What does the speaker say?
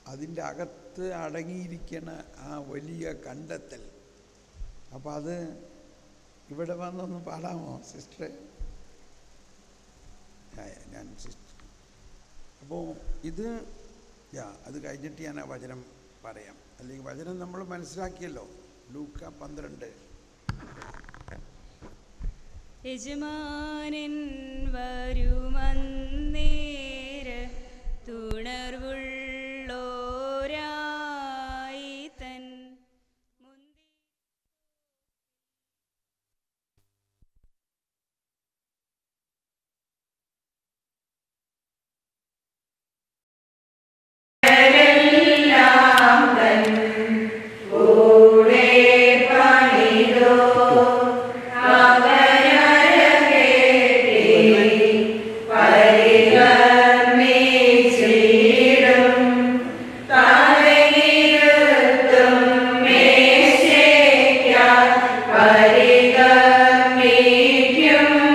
അതിൻ്റെ അകത്ത് അടങ്ങിയിരിക്കുന്ന ആ വലിയ കണ്ടെത്തൽ. അപ്പം അത് ഇവിടെ വന്നൊന്ന് പാടാമോ സിസ്റ്ററെ? ഞാൻ സിസ്റ്റർ. അപ്പോൾ ഇത് അത് കഴിഞ്ഞിട്ട് ഞാൻ ആ വചനം പറയാം. അല്ലെങ്കിൽ വചനം നമ്മൾ മനസ്സിലാക്കിയല്ലോ. ലൂക്ക 12. യജമാനൻ വരുമന്നേര തുണർവുള്ളോരായി തൻ പരിഗമിക്കും